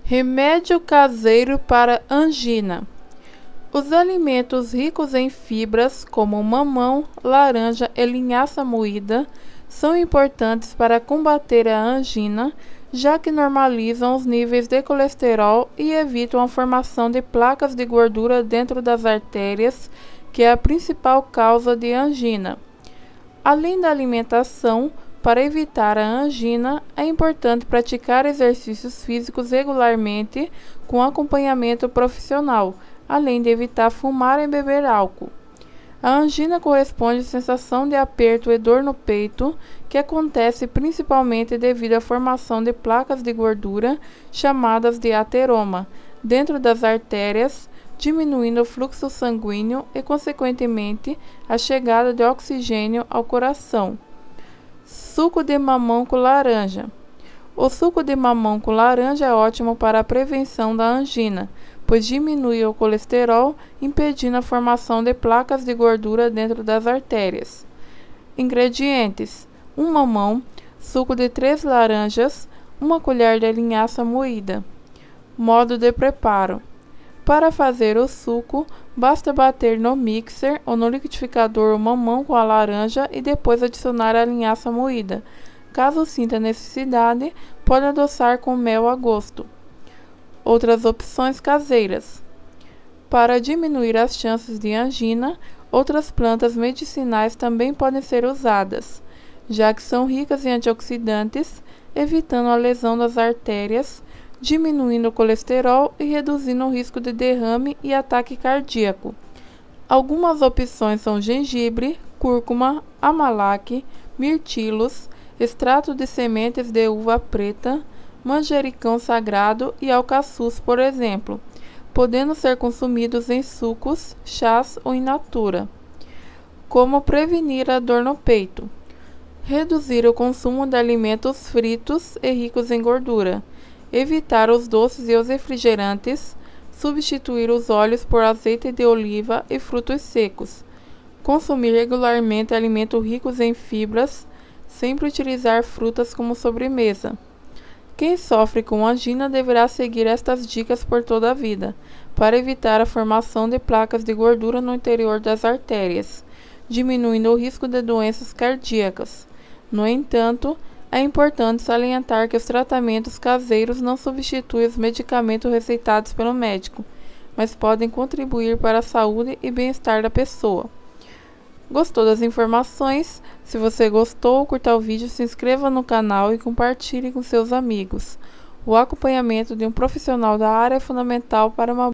Remédio caseiro para angina. Os alimentos ricos em fibras, como mamão, laranja e linhaça moída, são importantes para combater a angina, já que normalizam os níveis de colesterol e evitam a formação de placas de gordura dentro das artérias, que é a principal causa de angina. Além da alimentação, para evitar a angina, é importante praticar exercícios físicos regularmente com acompanhamento profissional, além de evitar fumar e beber álcool. A angina corresponde à sensação de aperto e dor no peito, que acontece principalmente devido à formação de placas de gordura, chamadas de ateroma, dentro das artérias, diminuindo o fluxo sanguíneo e, consequentemente, a chegada de oxigênio ao coração. Suco de mamão com laranja. O suco de mamão com laranja é ótimo para a prevenção da angina, pois diminui o colesterol, impedindo a formação de placas de gordura dentro das artérias. Ingredientes: 1 mamão, suco de 3 laranjas, 1 colher de linhaça moída. Modo de preparo: para fazer o suco, basta bater no mixer ou no liquidificador o mamão com a laranja e depois adicionar a linhaça moída. Caso sinta necessidade, pode adoçar com mel a gosto. Outras opções caseiras: para diminuir as chances de angina, outras plantas medicinais também podem ser usadas, já que são ricas em antioxidantes, evitando a lesão das artérias, diminuindo o colesterol e reduzindo o risco de derrame e ataque cardíaco. Algumas opções são gengibre, cúrcuma, amalac, mirtilos, extrato de sementes de uva preta, manjericão sagrado e alcaçuz, por exemplo, podendo ser consumidos em sucos, chás ou in natura. Como prevenir a dor no peito? Reduzir o consumo de alimentos fritos e ricos em gordura. Evitar os doces e os refrigerantes, substituir os óleos por azeite de oliva e frutos secos. Consumir regularmente alimentos ricos em fibras, sempre utilizar frutas como sobremesa. Quem sofre com angina deverá seguir estas dicas por toda a vida, para evitar a formação de placas de gordura no interior das artérias, diminuindo o risco de doenças cardíacas. No entanto, é importante salientar que os tratamentos caseiros não substituem os medicamentos receitados pelo médico, mas podem contribuir para a saúde e bem-estar da pessoa. Gostou das informações? Se você gostou, curta o vídeo, se inscreva no canal e compartilhe com seus amigos. O acompanhamento de um profissional da área é fundamental para uma